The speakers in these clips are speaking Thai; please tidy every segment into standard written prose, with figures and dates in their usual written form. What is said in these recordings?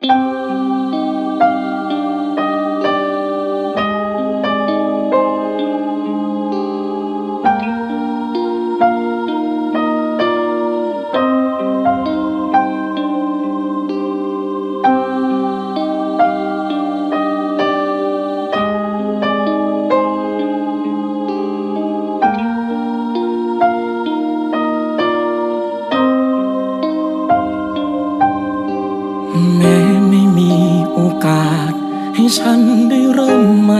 แม้ไม่มีโอกาสให้ฉันได้เริ่มใหม่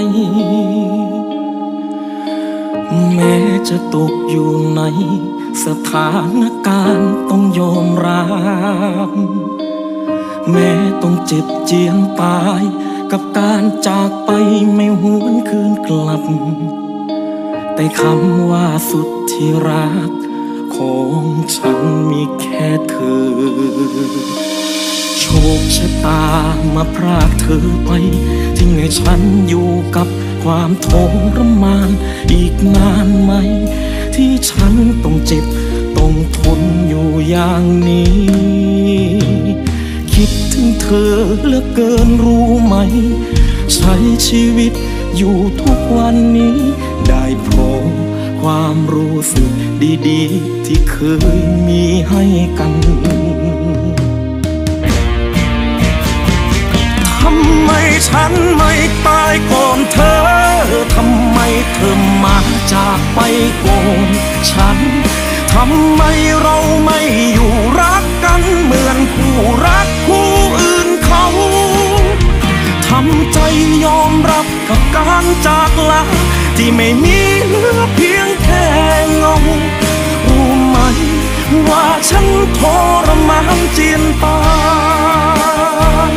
แม้จะตกอยู่ในสถานการณ์ต้องยอมรับแม้ต้องเจ็บเจียนตายกับการจากไปไม่หวนคืนกลับแต่คำว่าสุดที่รักของฉันมีแค่เธอโชคชะตามาพรากเธอไปทิ้งให้ฉันอยู่กับความทรมานอีกนานไหมที่ฉันต้องเจ็บต้องทนอยู่อย่างนี้คิดถึงเธอเหลือเกินรู้ไหมใช้ชีวิตอยู่ทุกวันนี้ได้เพราะความรู้สึกดีๆที่เคยมีให้กันทำไมฉันไม่ตายก่อนเธอทำไมเธอมาจากไปก่อนฉันทำไมเราไม่อยู่รักกันเหมือนคู่รักคู่อื่นเขาทำใจยอมรับกับการจากลาที่ไม่มีเหลือเพียงแค่เงารู้ไหมว่าฉันทรมานเจียนตาย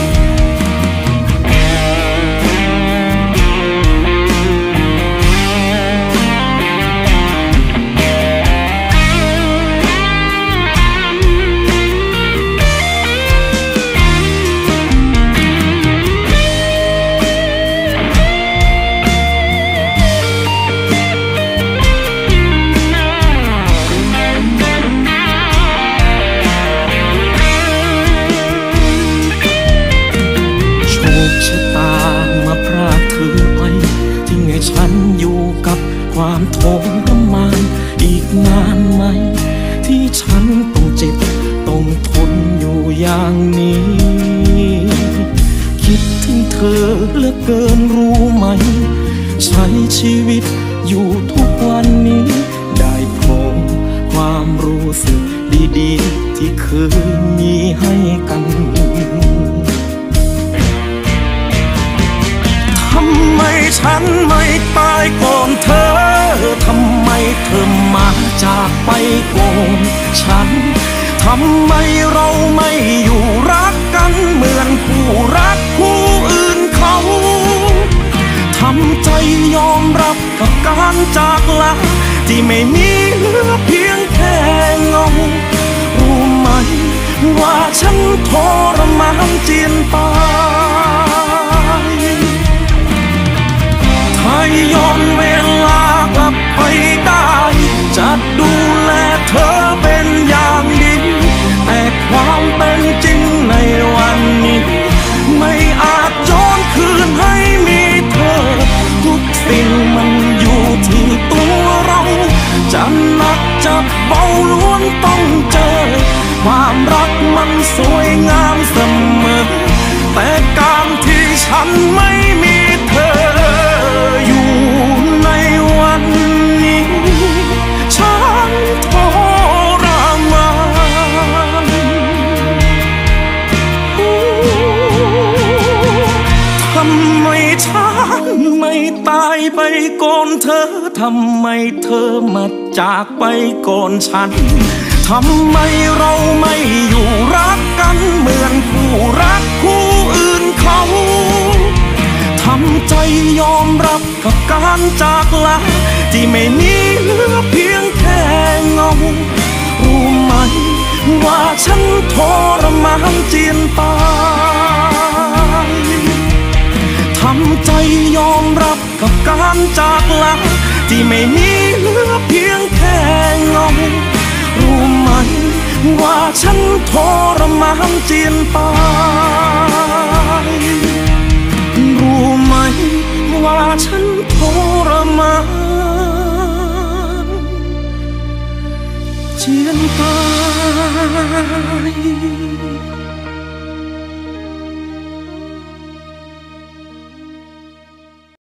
ฉันอยู่กับความทรมานอีกนานไหมที่ฉันต้องเจ็บต้องทนอยู่อย่างนี้คิดถึงเธอเหลือเกินรู้ไหมใช้ชีวิตอยู่ทุกวันนี้ได้เพราะความรู้สึกดีๆที่เคยมีให้กันทำไมฉันไม่ตายก่อนเธอทำไมเธอมาจากไปก่อนฉันทำไมเราไม่อยู่รักกันเหมือนคู่รักคู่อื่นเขาทำใจยอมรับกับการจากลาที่ไม่มีเหลือเพียงแค่เงารู้ไหมว่าฉันทรมานเจียนตายถ้าย้อนเวลากลับไปได้จะดูแลเธอเป็นอย่างดีแต่ความเป็นจริงในวันนี้ไม่อาจย้อนคืนให้มีเธอทุกสิ่งมันอยู่ที่ตัวเราจะหนักจะเบาล้วนต้องเจอความรักมันสวยงามเสมอแต่การที่ฉันไม่มีเธออยู่ในวันนี้ฉันทรมานทำไมฉันไม่ตายไปก่อนเธอทำไมเธอมาจากไปก่อนฉันทำไมเราไม่อยู่รักกันเหมือนคู่รักคู่อื่นเขาทำใจยอมรับกับการจากลาที่ไม่มีเหลือเพียงแค่เงารู้ไหมว่าฉันทรมานเจียนตายทำใจยอมรับกับการจากลาที่ไม่มีเหลือเพียงแค่เงารู้ไหมว่าฉันทรมานเจียนตายาย